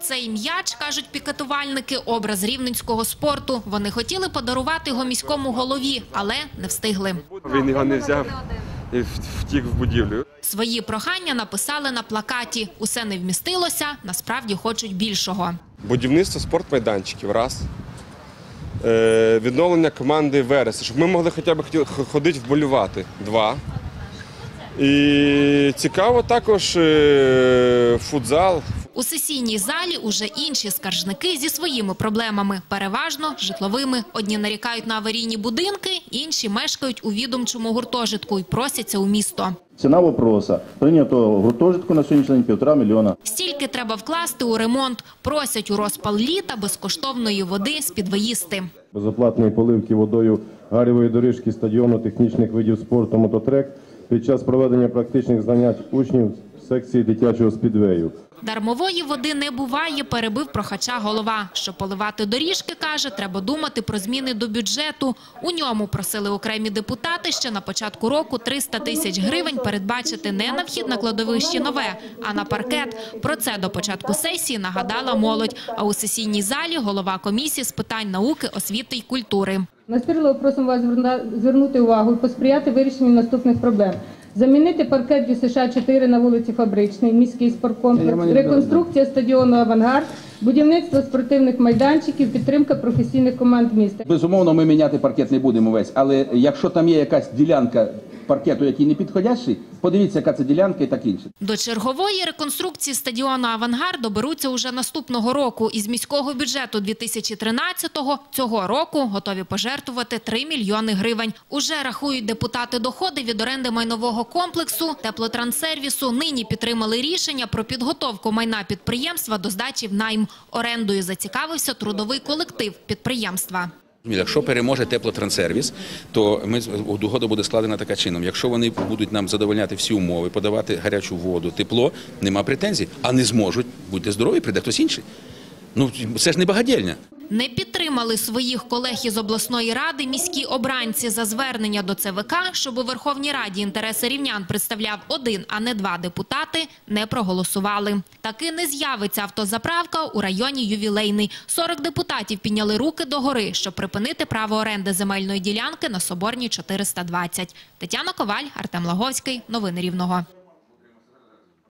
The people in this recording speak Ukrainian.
Цей м'яч, кажуть пікетувальники, образ рівненського спорту. Вони хотіли подарувати його міському голові, але не встигли. Він його не взяв і втік в будівлю. Свої прохання написали на плакаті. Усе не вмістилося, насправді хочуть більшого. Будівництво спортмайданчиків – раз. Відновлення команди Вереса, щоб ми могли хоча б ходити вболівати – два. І цікаво також футзал. У сесійній залі уже інші скаржники зі своїми проблемами, переважно житловими. Одні нарікають на аварійні будинки, інші мешкають у відомчому гуртожитку і просяться у місто. Ціна вопроса. Прийнято гуртожитку на сьогоднішній день 1,5 мільйона. Стільки треба вкласти у ремонт. Просять у розпал літа безкоштовної води з-під виїзди. Безоплатної поливки водою гаревої доріжки стадіону технічних видів спорту «Мототрек» під час проведення практичних занять учнів секції дитячого спідвею. Дармової води не буває, перебив прохача голова. Щоб поливати доріжки, каже, треба думати про зміни до бюджету. У ньому просили окремі депутати ще на початку року 300 тисяч гривень передбачити не на вхід на кладовище нове, а на паркет. Про це до початку сесії нагадала молодь. А у сесійній залі голова комісії з питань науки, освіти й культури. Настирливо просимо вас звернути увагу і посприяти вирішенню наступних проблем. Замінити паркет ДЮСШ-4 на вулиці Фабричній, міський спорткомплекс, реконструкція стадіону «Авангард», будівництво спортивних майданчиків, підтримка професійних команд міста. Безумовно, ми міняти паркет не будемо весь, але якщо там є якась ділянка паркету, який не підходящий, подивіться, яка це ділянка і так інше. До чергової реконструкції стадіону «Авангард» доберуться уже наступного року. Із міського бюджету 2013-го цього року готові пожертвувати 3 мільйони гривень. Уже рахують депутати доходи від оренди майнового комплексу. Теплотранссервісу нині підтримали рішення про підготовку майна підприємства до здачі в найм. Орендою зацікавився трудовий колектив підприємства. Якщо переможе теплотранссервіс, то угода буде складена таким чином. Якщо вони будуть нам задовольняти всі умови, подавати гарячу воду, тепло, нема претензій. А не зможуть, будьте здорові, прийде хтось інший. Ну, це ж не багадільня. Не підтримали своїх колег із обласної ради міські обранці. За звернення до ЦВК, щоб у Верховній Раді інтереси рівнян представляв 1, а не 2 депутати, не проголосували. Таки не з'явиться автозаправка у районі Ювілейний. 40 депутатів підняли руки догори, щоб припинити право оренди земельної ділянки на Соборній 420. Тетяна Коваль, Артем Лаговський. Новини Рівного.